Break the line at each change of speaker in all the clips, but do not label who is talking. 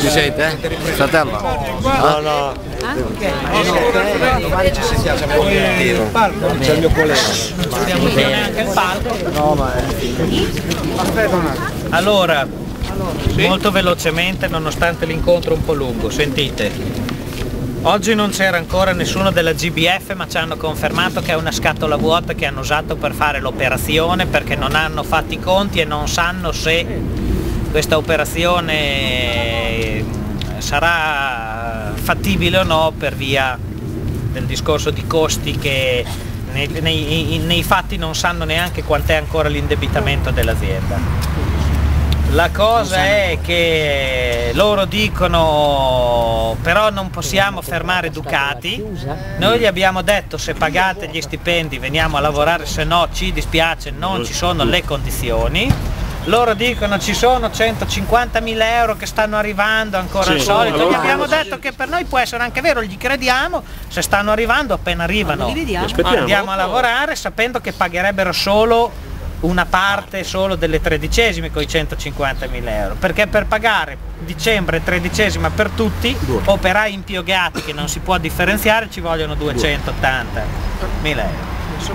Si sente? Fratello?
No, no.
Anche?
Domani ci sentiamo, siamo c'è il mio collega.
Abbiamo anche il palco.
No, ma
Aspetta un attimo.
Allora, molto velocemente, nonostante l'incontro un po' lungo, sentite. Oggi non c'era ancora nessuno della GBF, ma ci hanno confermato che è una scatola vuota che hanno usato per fare l'operazione, perché non hanno fatto i conti e non sanno se questa operazione sarà fattibile o no, per via del discorso di costi che nei fatti non sanno neanche quant'è ancora l'indebitamento dell'azienda. La cosa è che loro dicono però non possiamo fermare Ducati. Noi gli abbiamo detto se pagate gli stipendi veniamo a lavorare, se no ci dispiace, non ci sono le condizioni. Loro dicono ci sono 150.000 euro che stanno arrivando ancora al solito. Gli abbiamo detto che per noi può essere anche vero, gli crediamo, se stanno arrivando appena arrivano andiamo a lavorare, sapendo che pagherebbero solo una parte solo delle tredicesime con i 150.000 euro, perché per pagare dicembre tredicesima per tutti, operai impiegati che non si può differenziare, ci vogliono 280.000 euro.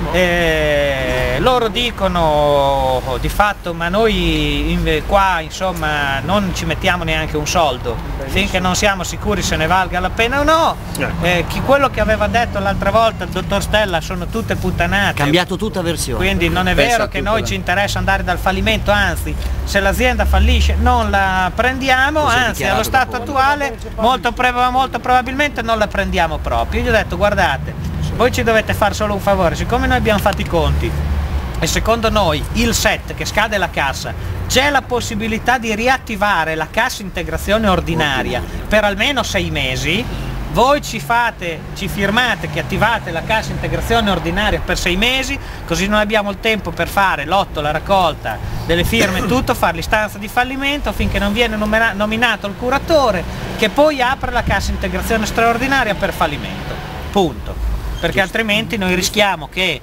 Loro dicono di fatto ma noi qua insomma non ci mettiamo neanche un soldo finché non siamo sicuri se ne valga la pena o no. Quello che aveva detto l'altra volta il dottor Stella sono tutte puttanate,
cambiato tutta versione,
quindi non è vero che noi ci interessa andare dal fallimento, anzi se l'azienda fallisce non la prendiamo, anzi allo stato attuale molto probabilmente non la prendiamo proprio. Io gli ho detto guardate, voi ci dovete fare solo un favore, siccome noi abbiamo fatto i conti e secondo noi il 7 che scade la cassa c'è la possibilità di riattivare la cassa integrazione ordinaria per almeno 6 mesi, voi ci firmate che attivate la cassa integrazione ordinaria per 6 mesi, così noi abbiamo il tempo per fare l'8, la raccolta delle firme e tutto, fare l'istanza di fallimento finché non viene nominato il curatore che poi apre la cassa integrazione straordinaria per fallimento, punto. Perché altrimenti noi rischiamo che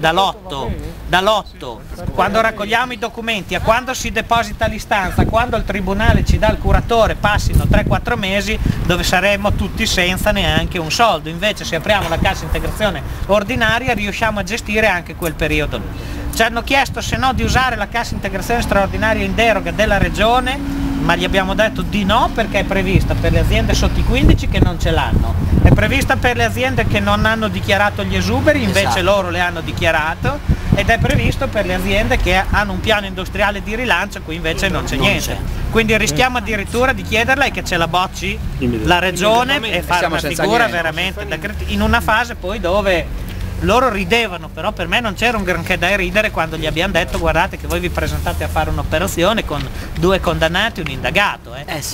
dall'8 quando raccogliamo i documenti a quando si deposita l'istanza, quando il tribunale ci dà il curatore, passino 3-4 mesi dove saremmo tutti senza neanche un soldo. Invece se apriamo la cassa integrazione ordinaria riusciamo a gestire anche quel periodo lì. Ci hanno chiesto se no di usare la cassa integrazione straordinaria in deroga della regione, ma gli abbiamo detto di no perché è prevista per le aziende sotto i 15 che non ce l'hanno, è prevista per le aziende che non hanno dichiarato gli esuberi, invece loro le hanno dichiarato, ed è previsto per le aziende che hanno un piano industriale di rilancio, qui invece non c'è niente. Quindi rischiamo addirittura di chiederla e che ce la bocci la regione e fare una figura veramente in una fase poi dove loro ridevano, però per me non c'era un granché da ridere quando gli abbiamo detto guardate che voi vi presentate a fare un'operazione con 2 condannati e un indagato.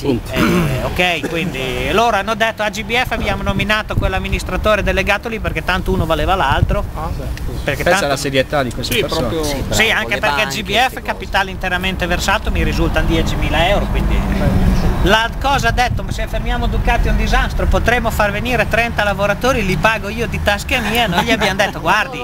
Ok, quindi loro hanno detto a GBF abbiamo nominato quell'amministratore delegato lì perché tanto uno valeva l'altro. Perché
questa è la serietà di queste persone.
Sì, anche perché GBF capitale interamente versato mi risultano 10.000 euro, quindi la cosa ha detto ma se fermiamo Ducati è un disastro, potremmo far venire 30 lavoratori, li pago io di tasca mia. Noi gli abbiamo detto guardi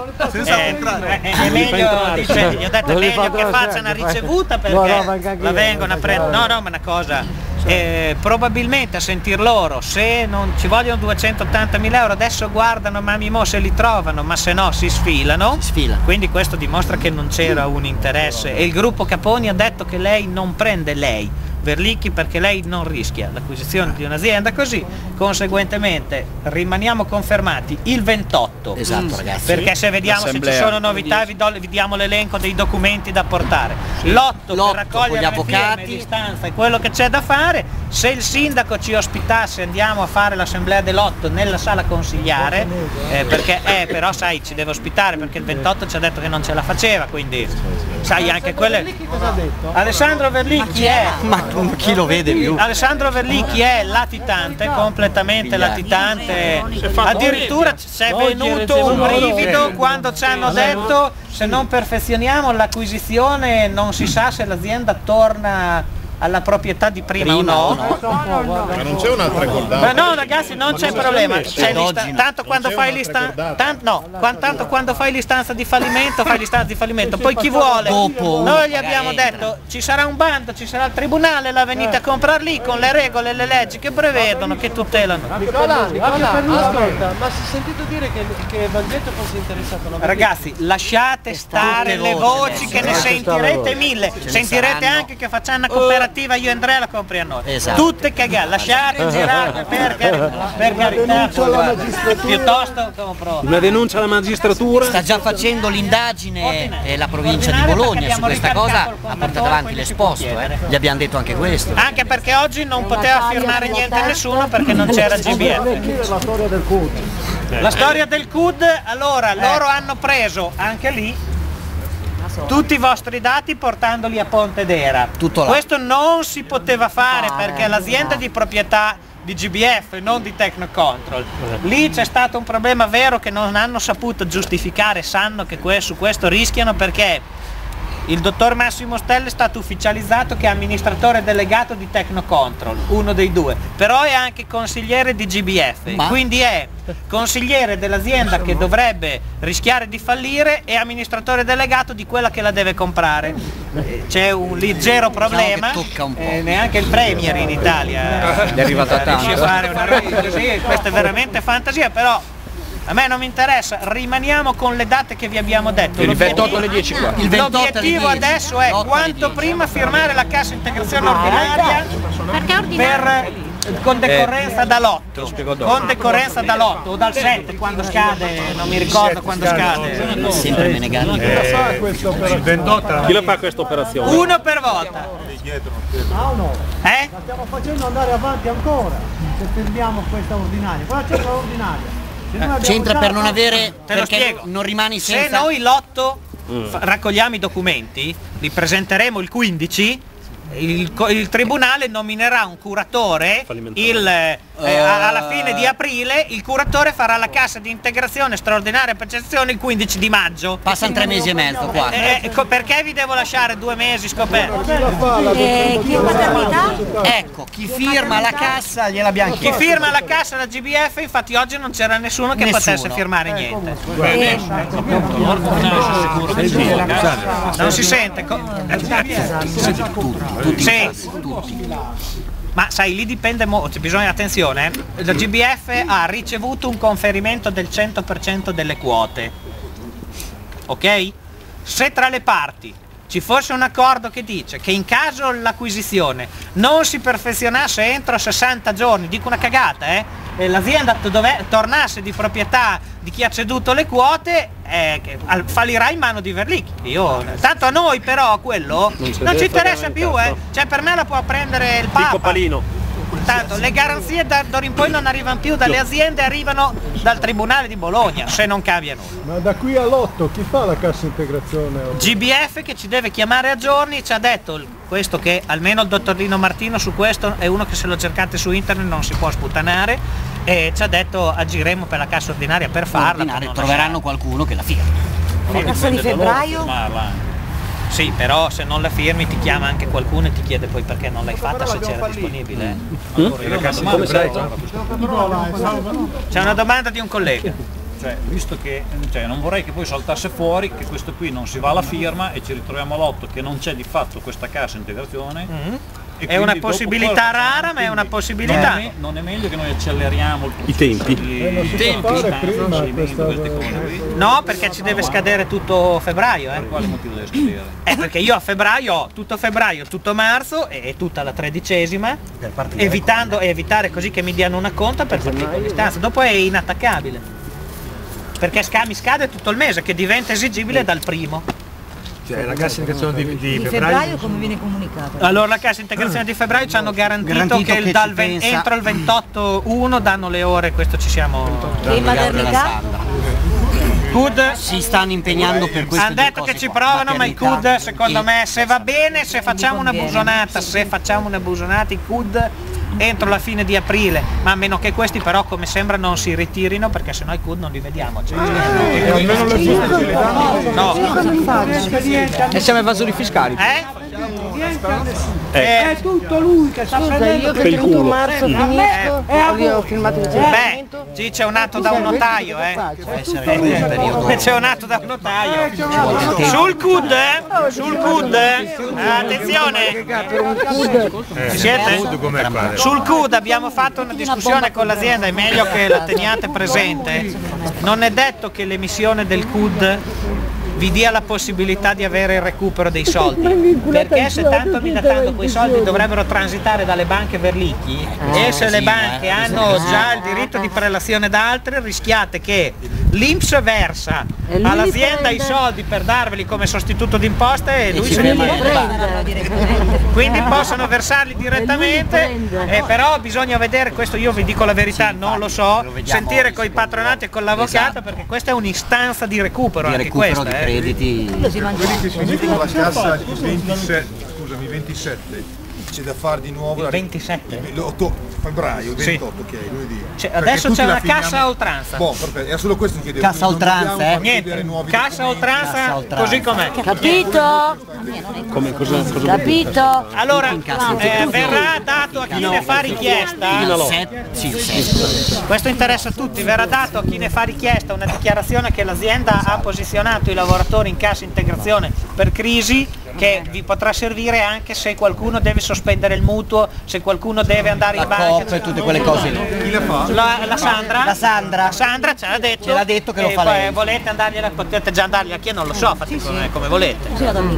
è meglio, dice, gli ho detto è meglio che faccia una ricevuta perché la vengono a prendere, ma è una cosa probabilmente a sentir loro se non ci vogliono 280.000 euro adesso guardano mami mo se li trovano, ma se no si sfilano. Quindi questo dimostra che non c'era un interesse e il gruppo Caponi ha detto che lei non prende Verlicchi perché lei non rischia l'acquisizione di un'azienda così, conseguentemente rimaniamo confermati il 28.
Esatto, ragazzi.
Perché se vediamo se ci sono novità vi diamo l'elenco dei documenti da portare. L'8 per raccogliere gli avvocati, l'istanza e quello che c'è da fare. Se il sindaco ci ospitasse andiamo a fare l'assemblea dell'8 nella sala consigliare, perché però sai ci deve ospitare perché il 28 ci ha detto che non ce la faceva, quindi sai anche quelle. Alessandro Verlicchi
chi lo vede più?
Alessandro Verlicchi è latitante, completamente latitante, addirittura ci è venuto un brivido quando ci hanno detto se non perfezioniamo l'acquisizione non si sa se l'azienda torna alla proprietà di prima o no.
Ma non c'è un'altra
Ma no ragazzi, non c'è problema. Tanto quando fai l'istanza, tanto quando fai l'istanza di fallimento, fai l'istanza di fallimento. Poi chi vuole, noi gli abbiamo detto ci sarà un bando, ci sarà il tribunale, la venite a comprare lì con le regole e le leggi che prevedono, che tutelano.
Ascolta, ma si è sentito dire che Vangetto fosse interessato a una...
Ragazzi, lasciate stare le voci che ne sentirete mille. Sentirete anche che facciamo una cooperativa, io e Andrea la compri a noi. Tutte cagate, lasciate girare per carità. Piuttosto compro.
Una denuncia alla magistratura.
Sta già facendo l'indagine la provincia di Bologna su questa cosa, ha portato avanti l'esposto, gli abbiamo detto anche questo.
Anche perché oggi non poteva firmare niente nessuno perché non c'era GBF.
La storia del CUD.
La storia del CUD, allora loro hanno preso anche lì tutti i vostri dati portandoli a Pontedera. Questo non si poteva fare perché l'azienda è di proprietà di GBF, non di Technocontrol. Lì c'è stato un problema vero che non hanno saputo giustificare, sanno che su questo rischiano perché il dottor Massimo Stella è stato ufficializzato che è amministratore delegato di Technocontrol, uno dei due, però è anche consigliere di GBF, quindi è consigliere dell'azienda che dovrebbe rischiare di fallire e amministratore delegato di quella che la deve comprare. C'è un leggero problema, neanche il premier in Italia
è arrivato
riesce a fare una roba così, questa è veramente fantasia, però a me non mi interessa, rimaniamo con le date che vi abbiamo detto.
Il 28 alle 10 qua.
L'obiettivo adesso è quanto prima firmare la cassa integrazione ordinaria con decorrenza dall'8. Con decorrenza dall'8 o dal 7 quando scade, non mi ricordo quando scade.
Sempre Menegatti.
Il 28.
Chi la fa questa operazione?
Uno per volta.
La stiamo facendo andare avanti ancora se fermiamo questa ordinaria. Qua c'è l'ordinaria.
C'entra per non avere,
te lo spiego,
non rimani senza...
Se noi l'8 raccogliamo i documenti, li presenteremo il 15, il tribunale nominerà un curatore alla fine di aprile, il curatore farà la cassa di integrazione straordinaria per cessione il 15 di maggio.
Passano 3 mesi e mezzo qua.
Perché vi devo lasciare 2 mesi scoperto?
Chi è paternità?
Ecco, chi firma la cassa gliel'abbiamo chiesto.
Chi firma la cassa da GBF, infatti oggi non c'era nessuno che potesse firmare niente. Non si sente. Sì. Ma sai, lì dipende molto, bisogna attenzione, la GBF ha ricevuto un conferimento del 100% delle quote, ok? Se tra le parti ci fosse un accordo che dice che in caso l'acquisizione non si perfezionasse entro 60 giorni, dico una cagata, e l'azienda tornasse di proprietà di chi ha ceduto le quote, fallirà in mano di Verlicchi. Tanto a noi però quello non ci interessa più, cioè per me la può prendere il Papa. Tanto le garanzie d'ora in poi non arrivano più dalle aziende, arrivano dal Tribunale di Bologna, se non cambia nulla.
Ma da qui all'8 chi fa la cassa integrazione?
GBF che ci deve chiamare a giorni, ci ha detto questo, che almeno il dottor Lino Martino su questo è uno che, se lo cercate su internet non si può sputtanare, e ci ha detto agiremo per la cassa ordinaria per farla.
Troveranno qualcuno che la firma.
La cassa di febbraio?
Sì, però se non la firmi ti chiama anche qualcuno e ti chiede poi perché non l'hai fatta, se c'era disponibile.
Come sai?
C'è una domanda di un collega.
Cioè, visto che non vorrei che poi saltasse fuori che questo qui non si va alla firma e ci ritroviamo all'8 che non c'è di fatto questa cassa integrazione.
È una possibilità rara, ma è una possibilità.
Non è meglio che noi acceleriamo il
i tempi?
No, perché ci deve scadere tutto febbraio.
Per quale motivo deve scadere?
Perché io a febbraio ho tutto febbraio, tutto marzo e tutta la 13ª, evitare così che mi diano una conta per partire con l'istanza. Dopo è inattaccabile. Perché mi scade tutto il mese, che diventa esigibile dal primo.
Cioè la cassa integrazione di
febbraio come viene comunicata?
Allora la cassa integrazione di febbraio ci hanno garantito che entro il 28/1 danno le ore, questo ci siamo...
E maternità?
CUD
si stanno impegnando per questo.
Hanno detto che ci provano, ma il CUD secondo me, se va bene, se facciamo una busonata, il CUD entro la fine di aprile, ma a meno che questi però come sembra non si ritirino, perché sennò i CUD non li vediamo.
almeno le buste ce le danno.
No.
E siamo evasori fiscali.
È tutto lui che sta prendendo.
Io che il 31 marzo finisco, lì ho filmato il
Beh,
licenziamento.
G c'è un atto da un notaio, c'è un atto da un notaio. Sul CUD, sul CUD, attenzione. Ci siete? Sul CUD abbiamo fatto una discussione con l'azienda, è meglio che la teniate presente. Non è detto che l'emissione del CUD vi dia la possibilità di avere il recupero dei soldi, perché se tanto minatando quei soldi dovrebbero transitare dalle banche verlicchi e se le banche hanno già il diritto di prelazione da altre, rischiate che l'INPS versa all'azienda i soldi per darveli come sostituto d'imposta e lui se ne va. Quindi possono versarli direttamente, però bisogna vedere, questo io vi dico la verità, non lo so, sentire con i patronati e con l'avvocato, perché questa è un'istanza di recupero, anche questa.
Quelli che si dicono la cassa il 27, scusami, 27, c'è da fare di nuovo
il 27?
L'8 febbraio, 28, ok, lunedì.
Adesso c'è una cassa a oltranza.
Boh, perfetto, era solo questo che chiedevo.
Cassa a oltranza,
niente, cassa a oltranza così com'è.
Capito? Capito?
Allora, verrà dato a chi ne fa richiesta, questo interessa a tutti, verrà dato a chi ne fa richiesta una dichiarazione che l'azienda ha posizionato i lavoratori in cassa integrazione per crisi, che vi potrà servire anche se qualcuno deve sospendere il mutuo, se qualcuno deve andare in banca
e tutte quelle cose lì.
Chi le fa?
La Sandra?
La Sandra.
Sandra ce l'ha detto che
lo fa lei.
Volete andargliela, potete già andargliela, chi non lo so, fate come volete.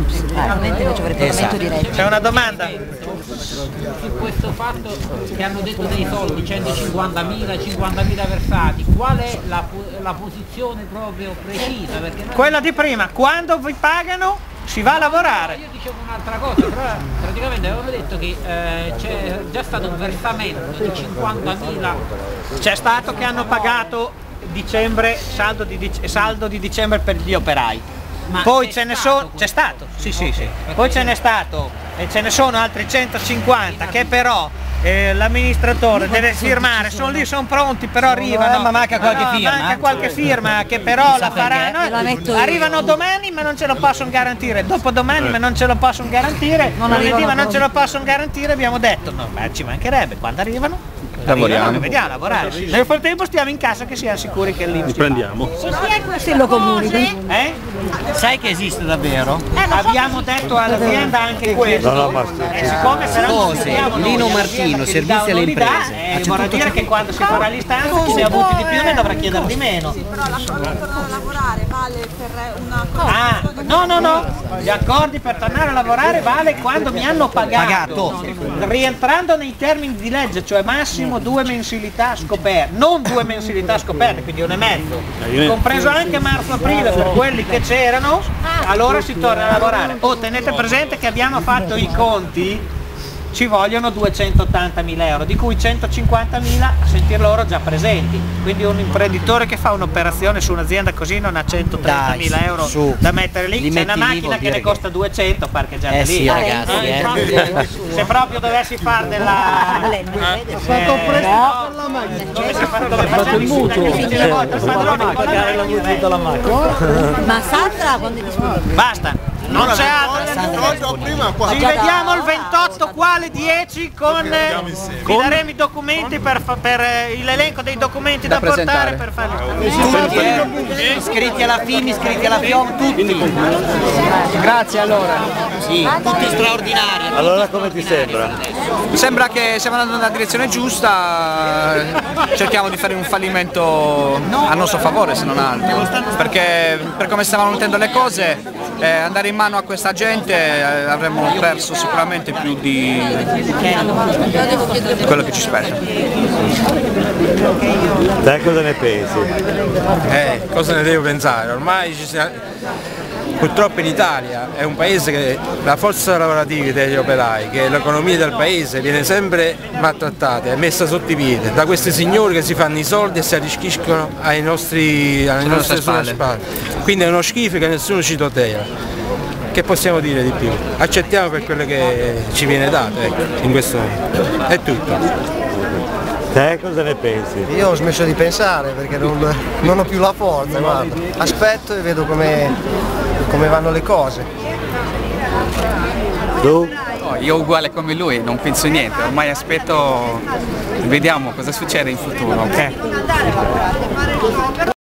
C'è una domanda?
Su questo fatto che hanno detto dei soldi, 150.000 versati, qual è la posizione proprio precisa? Perché
Quella di prima, quando vi pagano si va a lavorare.
Io dicevo un'altra cosa, però praticamente avevano detto che c'è già stato un versamento di 50.000.
C'è stato che hanno pagato dicembre, saldo di dicembre per gli operai.
Ma
poi ce ne sono, c'è stato, sì. Poi ce n'è stato e ce ne sono altri 150 che però l'amministratore deve firmare, sono lì, sono pronti, però arrivano.
Ma manca qualche firma.
Manca qualche firma che però la faranno. Arrivano domani ma non ce lo possono garantire, dopodomani ma non ce lo possono garantire, lunedì ma non ce lo possono garantire, abbiamo detto no, ma ci mancherebbe, quando arrivano?
Lavoriamo.
Vediamo a lavorare. Nel frattempo stiamo in casa che siamo sicuri che l'INPS
Prendiamo.
Se lo comunichi.
Sai che esiste davvero?
Abbiamo detto all'azienda anche questo. Siccome però
Lino Martino, servizi alle imprese.
vorrà dire che quando si farà l'istanza chi ne ha avuti di più ne dovrà chiedere di meno.
Sì, però l'accordo per tornare a lavorare vale per una cosa.
No, gli accordi per tornare a lavorare vale quando mi hanno pagato. Rientrando nei termini di legge, cioè massimo 2 mensilità scoperte, non 2 mensilità scoperte, quindi 1,5, compreso anche marzo-aprile per quelli che c'erano, allora si torna a lavorare. Tenete presente che abbiamo fatto i conti, ci vogliono 280.000 euro, di cui 150.000 a sentir loro già presenti, quindi un imprenditore che fa un'operazione su un'azienda così non ha 130.000 euro da mettere lì, c'è una macchina che ne costa 200, parcheggiate lì.
Sì, ragazzi,
se proprio dovessi fare della dove facciamo il mutuo
Ma Sandra quando è disponibile?
basta. Non c'è altro. Ci vediamo il 28 qua alle 10 con vi daremo i documenti per l'elenco dei documenti da portare per fare
tutti iscritti alla FIM, iscritti alla FIOM, tutti.
Grazie allora.
Sì, tutti straordinari.
Allora come ti sembra?
Mi sembra che stiamo andando nella direzione giusta, cerchiamo di fare un fallimento a nostro favore se non altro, perché per come stavano mettendo le cose andare in mano a questa gente avremmo perso sicuramente più di quello che ci spetta.
Te cosa ne pensi?
Cosa ne devo pensare? Ormai purtroppo in Italia è un paese che la forza lavorativa degli operai, che l'economia del paese viene sempre maltrattata, è messa sotto i piedi da questi signori che si fanno i soldi e si arricchiscono alle nostre spalle. Quindi è uno schifo che nessuno ci tutela. Che possiamo dire di più? Accettiamo per quello che ci viene dato, ecco, in questo momento. È tutto.
Te cosa ne pensi?
Io ho smesso di pensare perché non ho più la forza, guarda. Aspetto e vedo come vanno le cose.
Tu?
No, io uguale come lui, non penso niente, ormai aspetto, vediamo cosa succede in futuro, ok?